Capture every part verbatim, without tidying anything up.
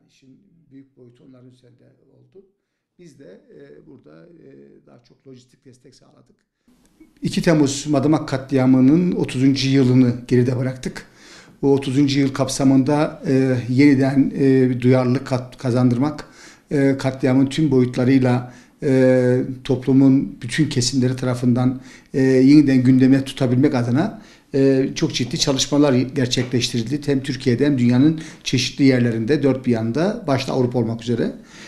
işin büyük boyutu onların üzerinde oldu. Biz de e, burada e, daha çok lojistik destek sağladık. iki Temmuz Madımak katliamının otuzuncu yılını geride bıraktık. Bu otuzuncu yıl kapsamında e, yeniden e, duyarlılık kat, kazandırmak, e, katliamın tüm boyutlarıyla e, toplumun bütün kesimleri tarafından e, yeniden gündeme tutabilmek adına e, çok ciddi çalışmalar gerçekleştirildi. Hem Türkiye'de hem dünyanın çeşitli yerlerinde, dört bir yanda, başta Avrupa olmak üzere.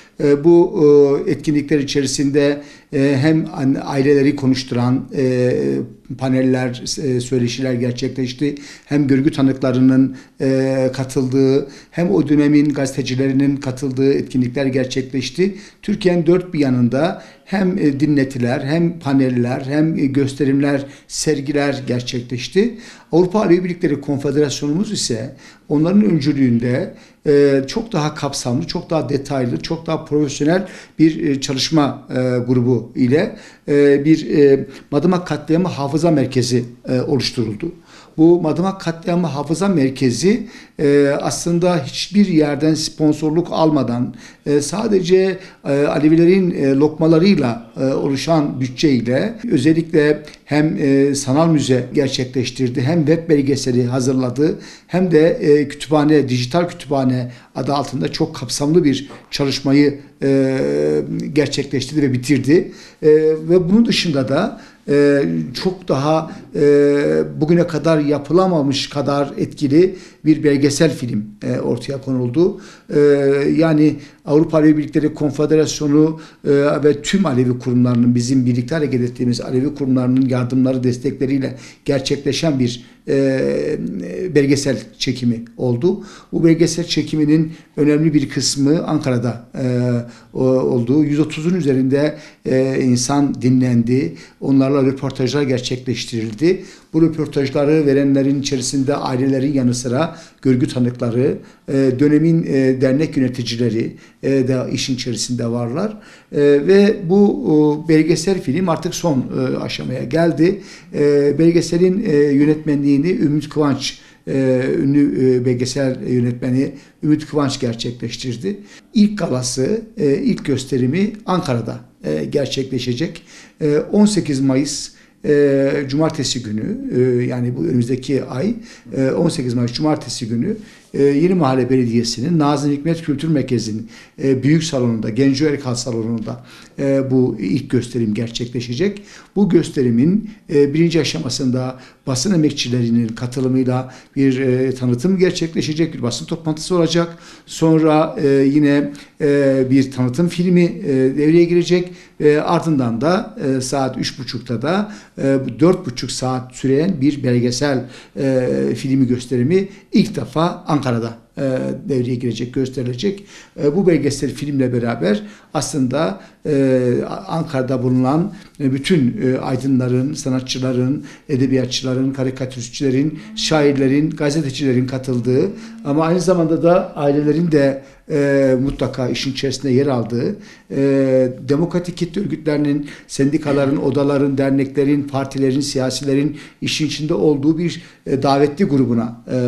Bu etkinlikler içerisinde hem aileleri konuşturan paneller, söyleşiler gerçekleşti. Hem görgü tanıklarının katıldığı, hem o dönemin gazetecilerinin katıldığı etkinlikler gerçekleşti. Türkiye'nin dört bir yanında hem dinletiler, hem paneller, hem gösterimler, sergiler gerçekleşti. Avrupa Alevi Birlikleri Konfederasyonumuz ise onların öncülüğünde çok daha kapsamlı, çok daha detaylı, çok daha profesyonel bir çalışma grubu ile bir Madımak Katliamı Hafıza Merkezi oluşturuldu. Bu Madımak Katliamı Hafıza Merkezi aslında hiçbir yerden sponsorluk almadan sadece Alevilerin lokmalarıyla oluşan bütçeyle özellikle hem sanal müze gerçekleştirdi, hem web belgeseli hazırladı, hem de kütüphane, dijital kütüphane adı altında çok kapsamlı bir çalışmayı gerçekleştirdi ve bitirdi. Ve bunun dışında da Ee, çok daha e, bugüne kadar yapılamamış kadar etkili bir belgesel film e, ortaya konuldu. E, yani Avrupa Alevi Birlikleri Konfederasyonu e, ve tüm Alevi kurumlarının, bizim birlikte hareket ettiğimiz Alevi kurumlarının yardımları, destekleriyle gerçekleşen bir e, belgesel çekimi oldu. Bu belgesel çekiminin önemli bir kısmı Ankara'da e, oldu. yüz otuzun üzerinde e, insan dinlendi. Onlarla röportajlar gerçekleştirildi. Bu röportajları verenlerin içerisinde ailelerin yanı sıra görgü tanıkları, dönemin dernek yöneticileri de işin içerisinde varlar. Ve bu belgesel film artık son aşamaya geldi. Belgeselin yönetmenliğini Ümit Kıvanç, ünlü belgesel yönetmeni Ümit Kıvanç gerçekleştirdi. İlk galası, ilk gösterimi Ankara'da gerçekleşecek. on sekiz Mayıs Cumartesi günü, yani bu önümüzdeki ay on sekiz Mayıs Cumartesi günü Yeni Mahalle Belediyesi'nin Nazım Hikmet Kültür Merkezi'nin büyük salonunda, Genco Erkal salonunda bu ilk gösterim gerçekleşecek. Bu gösterimin birinci aşamasında basın emekçilerinin katılımıyla bir tanıtım gerçekleşecek, bir basın toplantısı olacak. Sonra yine bir tanıtım filmi devreye girecek ve ardından da saat üç buçukta da dört buçuk saat süren bir belgesel filmi gösterimi ilk defa Ankara'da devreye girecek, gösterilecek. Bu belgesel filmle beraber aslında Ankara'da bulunan bütün aydınların, sanatçıların, edebiyatçıların, karikatüristçilerin, şairlerin, gazetecilerin katıldığı ama aynı zamanda da ailelerin de e, mutlaka işin içerisinde yer aldığı, e, demokratik kitle örgütlerinin, sendikaların, odaların, derneklerin, partilerin, siyasilerin işin içinde olduğu bir e, davetli grubuna e,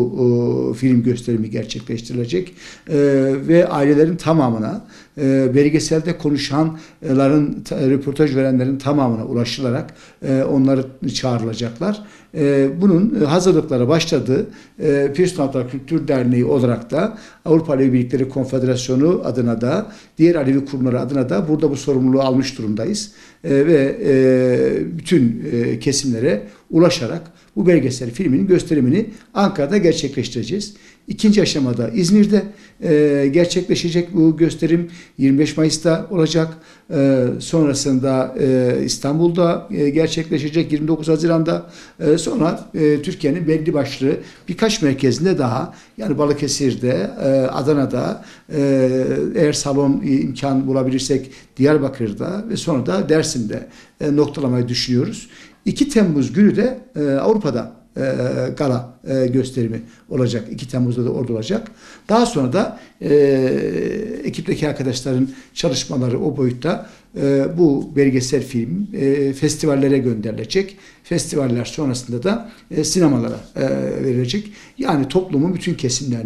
bu e, film gösterimi gerçekleştirilecek. E, ve ailelerin tamamına, e, belgeselde konuşanların, röportaj verenlerin tamamına ulaşılarak e, onları çağrılacaklar. E, bunun hazırlıkları başladı. E, Pirsnavlar Kültür Derneği olarak da Avrupa Alevi Birlikleri Konfederasyonu adına da diğer Alevi kurumları adına da burada bu sorumluluğu almış durumdayız. E, ve e, bütün e, kesimlere ulaşarak bu belgesel filminin gösterimini Ankara'da gerçekleştireceğiz. İkinci aşamada İzmir'de e, gerçekleşecek bu gösterim yirmi beş Mayıs'ta olacak. E, sonrasında e, İstanbul'da e, gerçekleşecek yirmi dokuz Haziran'da. E, sonra e, Türkiye'nin belli başlı birkaç merkezinde daha, yani Balıkesir'de, e, Adana'da, e, eğer salon imkan bulabilirsek Diyarbakır'da ve sonra da Dersim'de e, noktalamayı düşünüyoruz. iki Temmuz günü de e, Avrupa'da e, gala e, gösterimi olacak. iki Temmuz'da da orada olacak. Daha sonra da e, ekipteki arkadaşların çalışmaları o boyutta e, bu belgesel film e, festivallere gönderilecek. Festivaller sonrasında da e, sinemalara e, verilecek. Yani toplumun bütün kesimlerinin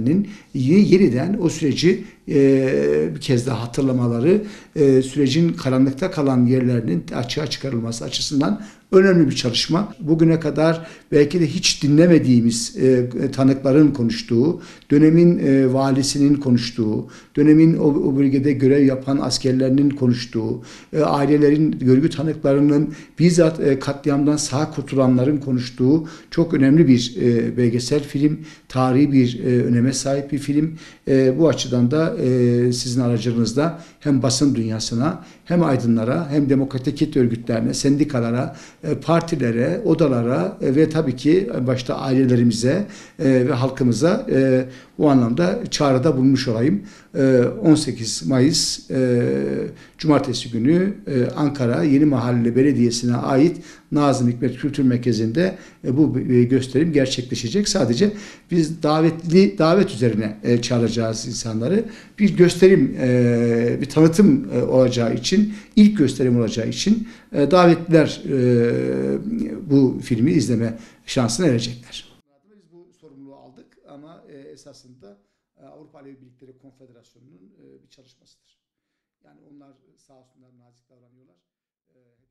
yeniden o süreci bir kez daha hatırlamaları, sürecin karanlıkta kalan yerlerinin açığa çıkarılması açısından önemli bir çalışma. Bugüne kadar belki de hiç dinlemediğimiz e, tanıkların konuştuğu, dönemin e, valisinin konuştuğu, dönemin o, o bölgede görev yapan askerlerinin konuştuğu, e, ailelerin, görgü tanıklarının bizzat e, katliamdan sağ kurtulanların konuştuğu çok önemli bir e, belgesel film, tarihi bir e, öneme sahip bir film. E, bu açıdan da e, sizin aracılığınızda hem basın dünyasına, hem aydınlara, hem demokratik kitle örgütlerine, sendikalara, partilere, odalara ve tabii ki başta ailelerimize ve halkımıza bu anlamda çağrıda bulunmuş olayım. on sekiz Mayıs Cumartesi günü Ankara Yeni Mahalle Belediyesi'ne ait Nazım Hikmet Kültür Merkezi'nde bu gösterim gerçekleşecek. Sadece biz davetli davet üzerine çağıracağız insanları. Bir gösterim, bir tanıtım olacağı için, ilk gösterim olacağı için davetliler bu filmi izleme şansına erecekler. Biz bu sorumluluğu aldık ama esasında Avrupa Alevi Birlikleri Konfederasyonu'nun bir çalışmasıdır. Yani onlar sağ olsunlar nazik davranıyorlar.